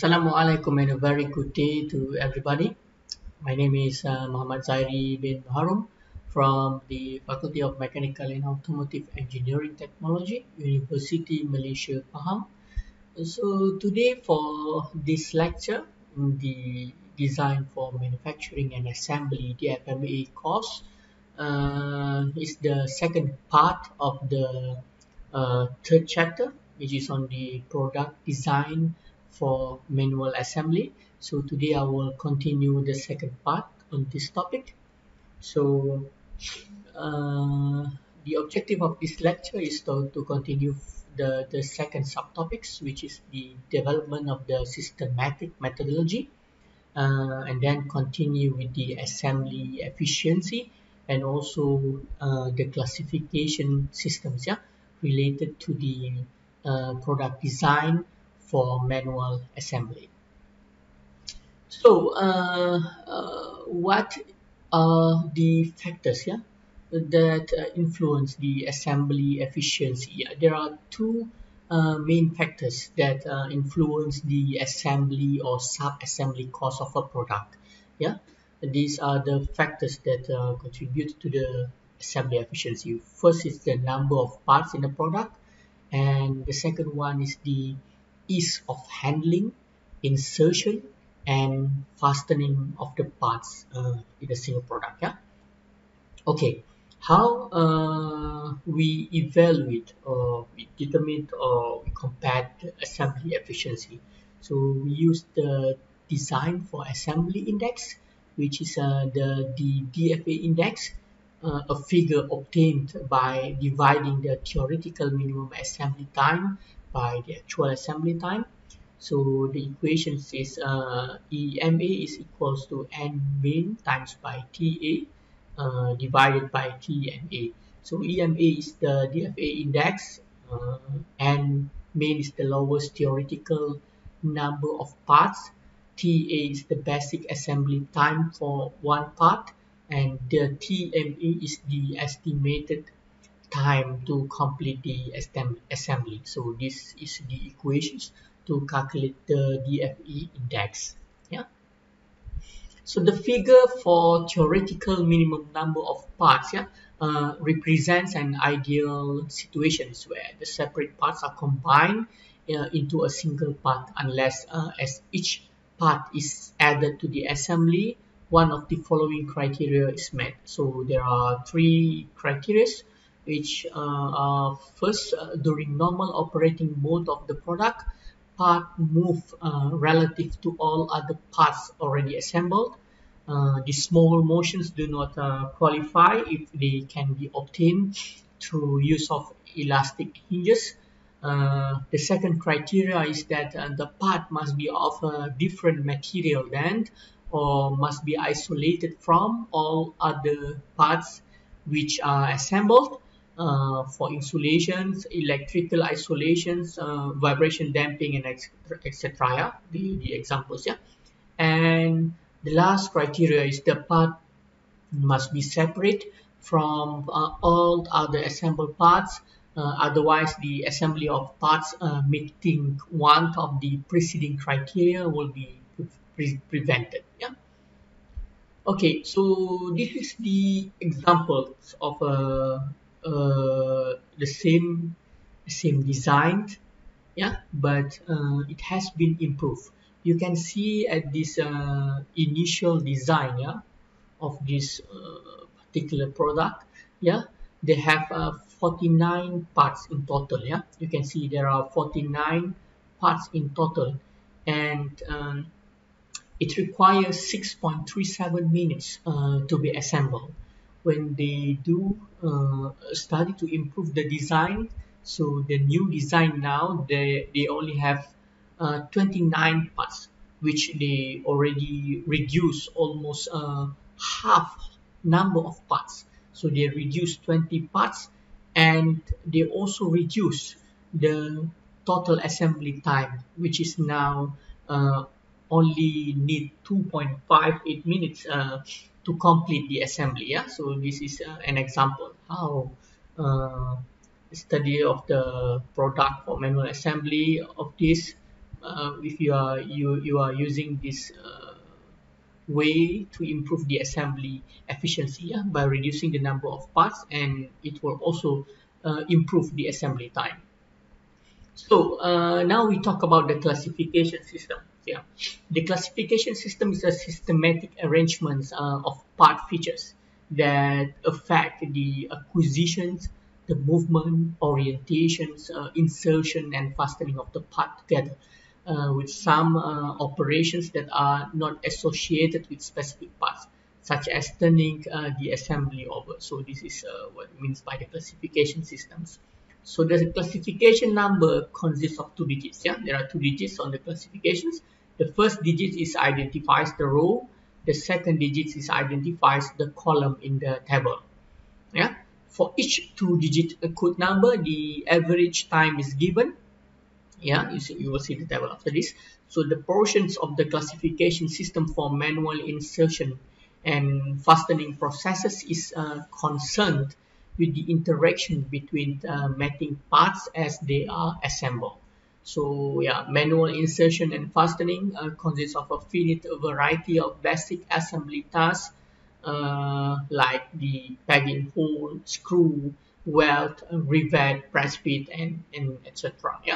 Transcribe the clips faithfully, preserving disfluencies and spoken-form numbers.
Assalamualaikum and a very good day to everybody. My name is uh, Muhammad Zairi bin Harum from the Faculty of Mechanical and Automotive Engineering Technology, University Malaysia, Pahang. So today for this lecture, the Design for Manufacturing and Assembly D F M A course uh, is the second part of the uh, third chapter, which is on the product design for manual assembly. So today I will continue the second part on this topic. So uh, the objective of this lecture is to, to continue the, the second subtopics, which is the development of the systematic methodology, uh, and then continue with the assembly efficiency and also uh, the classification systems, yeah, related to the uh, product design for manual assembly. So, uh, uh, what are the factors, yeah, that uh, influence the assembly efficiency? Yeah, there are two uh, main factors that uh, influence the assembly or sub-assembly cost of a product. Yeah, these are the factors that uh, contribute to the assembly efficiency. First is the number of parts in the product, and the second one is the ease of handling, insertion, and fastening of the parts uh, in a single product. Yeah. Okay. How uh, we evaluate or we determine or we compare the assembly efficiency? So we use the design for assembly index, which is uh, the, the D F A index, uh, a figure obtained by dividing the theoretical minimum assembly time by the actual assembly time. So the equation is uh, E M A is equals to N main times by T A uh, divided by T N A. So E M A is the D F A index, uh, and main is the lowest theoretical number of parts. T A is the basic assembly time for one part, and the T M A is the estimated time to complete the assembly. So this is the equations to calculate the D F E index. Yeah. So the figure for theoretical minimum number of parts, yeah, uh, represents an ideal situations where the separate parts are combined uh, into a single part, unless uh, as each part is added to the assembly, one of the following criteria is met. So there are three criteria, which uh, are first, uh, during normal operating mode of the product, part move uh, relative to all other parts already assembled. Uh, the small motions do not uh, qualify if they can be obtained through use of elastic hinges. Uh, the second criteria is that uh, the part must be of a different material than or must be isolated from all other parts which are assembled. Uh, for insulations, electrical isolations, uh, vibration damping, and et cetera. Yeah? The, the examples, yeah. And the last criteria is the part must be separate from uh, all other assembled parts. Uh, otherwise, the assembly of parts uh, meeting one of the preceding criteria will be pre prevented. Yeah. Okay, so this is the examples of uh, uh, the same same design, yeah, but uh, it has been improved. You can see at this uh, initial design, yeah, of this uh, particular product, yeah, they have uh, forty-nine parts in total. Yeah, you can see there are forty-nine parts in total, and um, it requires six point three seven minutes uh, to be assembled. When they do uh, a study to improve the design, so the new design now, they, they only have uh, twenty-nine parts, which they already reduce almost uh, half number of parts. So they reduce twenty parts, and they also reduce the total assembly time, which is now uh, only need two point five eight minutes uh, to complete the assembly. Yeah, so this is uh, an example how uh, study of the product for manual assembly of this uh, if you are you you are using this uh, way to improve the assembly efficiency, yeah, by reducing the number of parts, and it will also uh, improve the assembly time. So uh, now we talk about the classification system. Yeah, the classification system is a systematic arrangement uh, of part features that affect the acquisitions, the movement, orientations, uh, insertion, and fastening of the part together, uh, with some uh, operations that are not associated with specific parts, such as turning uh, the assembly over. So this is uh, what it means by the classification systems. So the classification number consists of two digits. Yeah, there are two digits on the classifications. The first digit is identifies the row. The second digit is identifies the column in the table. Yeah, for each two-digit code number, the average time is given. Yeah, you see, you will see the table after this. So the portions of the classification system for manual insertion and fastening processes is uh, concerned with the interaction between uh, matching parts as they are assembled. So yeah, manual insertion and fastening uh, consists of a finite variety of basic assembly tasks uh, like the pegging hole, screw, weld, rivet, press fit, and, and et cetera. Yeah.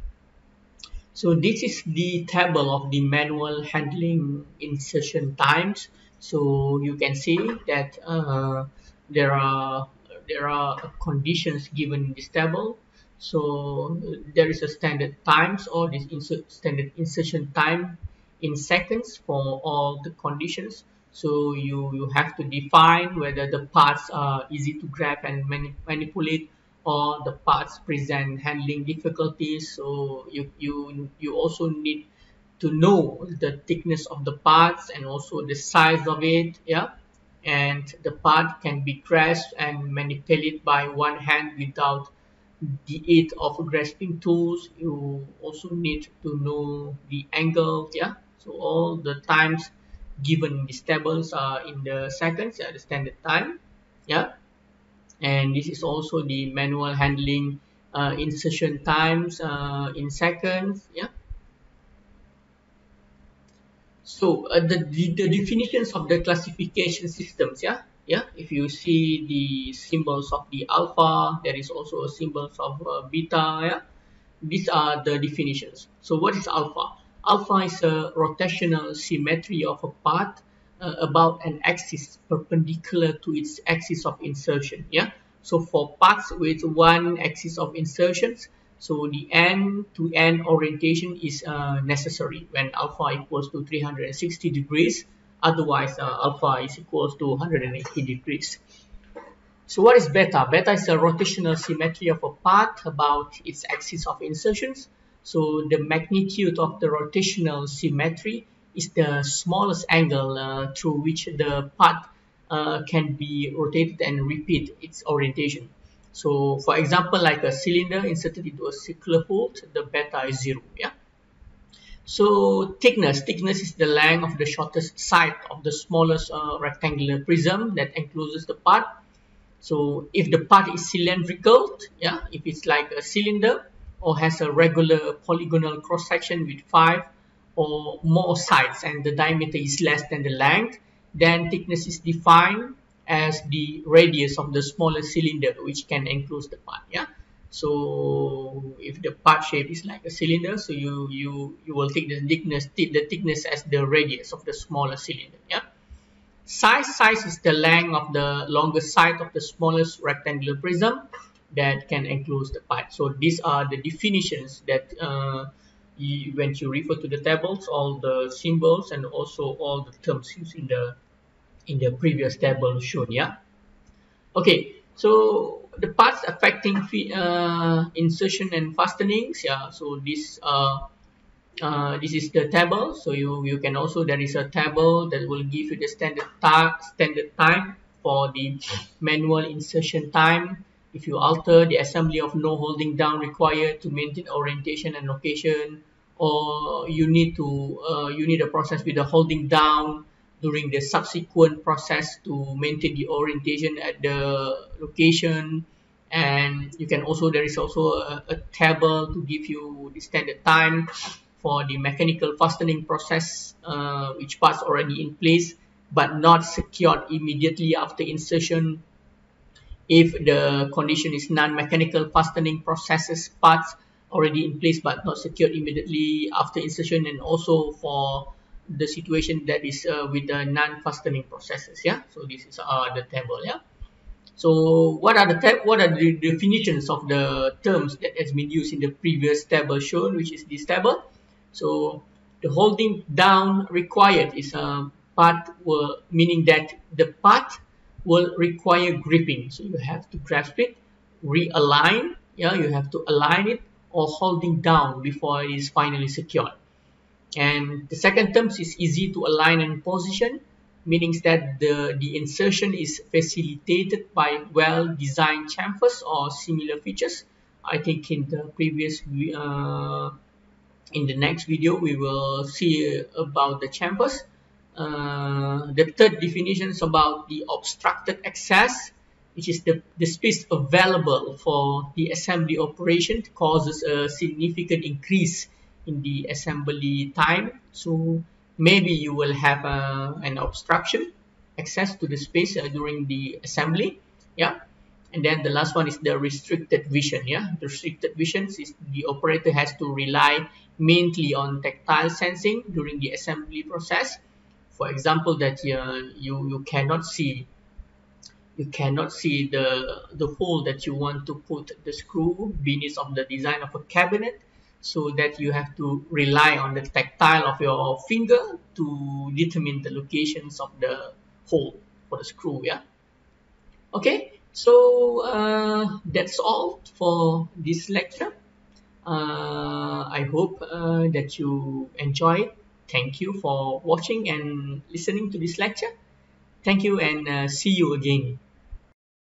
So this is the table of the manual handling insertion times. So you can see that uh, there are there are conditions given in this table. So there is a standard times or this insert, standard insertion time in seconds for all the conditions. So you, you have to define whether the parts are easy to grab and mani manipulate, or the parts present handling difficulties. So you you you also need to know the thickness of the parts and also the size of it. Yeah, and the part can be grasped and manipulated by one hand without the aid of grasping tools. You also need to know the angle. Yeah, so all the times given in these tables are in the seconds, yeah, the standard time. Yeah, and this is also the manual handling uh, insertion times uh, in seconds. Yeah, so uh, the, the the definitions of the classification systems. Yeah, yeah, if you see the symbols of the alpha, there is also a symbols of uh, beta. Yeah, these are the definitions. So what is alpha? Alpha is a rotational symmetry of a part uh, about an axis perpendicular to its axis of insertion. Yeah. So for parts with one axis of insertions, so the end-to-end orientation is uh, necessary when alpha equals to three hundred sixty degrees. Otherwise, uh, alpha is equals to one hundred eighty degrees. So what is beta? Beta is a rotational symmetry of a part about its axis of insertions. So the magnitude of the rotational symmetry is the smallest angle uh, through which the part uh, can be rotated and repeat its orientation. So for example, like a cylinder inserted into a circular hole, the beta is zero. Yeah. So thickness, thickness is the length of the shortest side of the smallest uh, rectangular prism that encloses the part. So if the part is cylindrical, yeah, if it's like a cylinder or has a regular polygonal cross section with five or more sides and the diameter is less than the length, then thickness is defined as the radius of the smaller cylinder which can enclose the part. Yeah. So if the part shape is like a cylinder, so you you you will take the thickness the thickness as the radius of the smaller cylinder. Yeah. Size, size is the length of the longest side of the smallest rectangular prism that can enclose the part. So these are the definitions that uh, you, when you refer to the tables, all the symbols and also all the terms used in the in the previous table shown. Yeah. Okay. So the parts affecting uh, insertion and fastenings. Yeah. So this uh, Uh, this is the table. So you you can also, there is a table that will give you the standard time standard time for the manual insertion time. If you alter the assembly of no holding down required to maintain orientation and location, or you need to uh, you need a process with a holding down during the subsequent process to maintain the orientation at the location. And you can also, there is also a, a table to give you the standard time for the mechanical fastening process, uh, which parts already in place but not secured immediately after insertion. If the condition is non-mechanical fastening processes, parts already in place but not secured immediately after insertion, and also for the situation that is uh, with the non-fastening processes. Yeah, so this is uh, the table. Yeah. So what are the what are the definitions of the terms that has been used in the previous table shown, which is this table? So the holding down required is a part, will, meaning that the part will require gripping. So you have to grasp it, realign. Yeah, you have to align it or holding down before it is finally secured. And the second term is easy to align and position, meaning that the, the insertion is facilitated by well-designed chamfers or similar features. I think in the previous, uh, in the next video, we will see about the chamfers. Uh, the third definition is about the obstructed access, which is the, the space available for the assembly operation causes a significant increase in the assembly time. So maybe you will have uh, an obstruction access to the space uh, during the assembly. Yeah. And then the last one is the restricted vision. Yeah, the restricted vision is the operator has to rely mainly on tactile sensing during the assembly process. For example, that uh, you you cannot see you cannot see the the hole that you want to put the screw beneath of the design of a cabinet, so that you have to rely on the tactile of your finger to determine the locations of the hole for the screw. Yeah. Okay, so uh, that's all for this lecture. uh, I hope uh, that you enjoy it. Thank you for watching and listening to this lecture. Thank you, and uh, see you again.